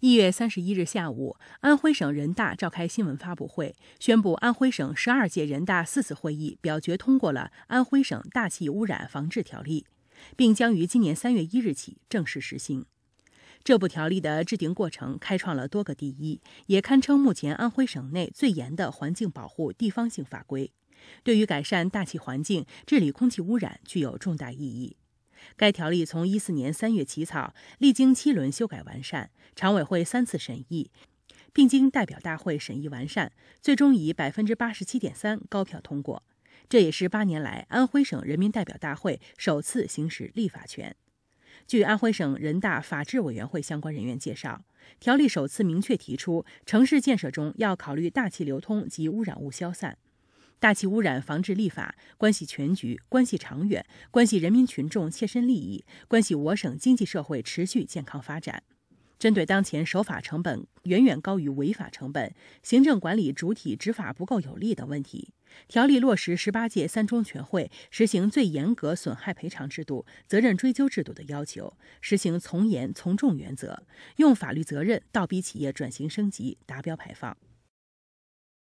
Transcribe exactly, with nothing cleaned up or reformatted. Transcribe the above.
一月三十一日下午，安徽省人大召开新闻发布会，宣布安徽省十二届人大四次会议表决通过了《安徽省大气污染防治条例》，并将于今年三月一日起正式实行。这部条例的制定过程开创了多个第一，也堪称目前安徽省内最严的环境保护地方性法规，对于改善大气环境、治理空气污染具有重大意义。该条例从一四年三月起草，历经七轮修改完善，常委会三次审议，并经代表大会审议完善，最终以百分之八十七点三高票通过。这也是八年来安徽省人民代表大会首次行使立法权。据安徽省人大法制委员会相关人员介绍，条例首次明确提出，城市建设中要考虑大气流通及污染物消散。大气污染防治立法关系全局，关系长远，关系人民群众切身利益，关系我省经济社会持续健康发展。针对当前守法成本远远高于违法成本、行政管理主体执法不够有力等问题，条例落实十八届三中全会实行最严格损害赔偿制度、责任追究制度的要求，实行从严从重原则，用法律责任倒逼企业转型升级、达标排放。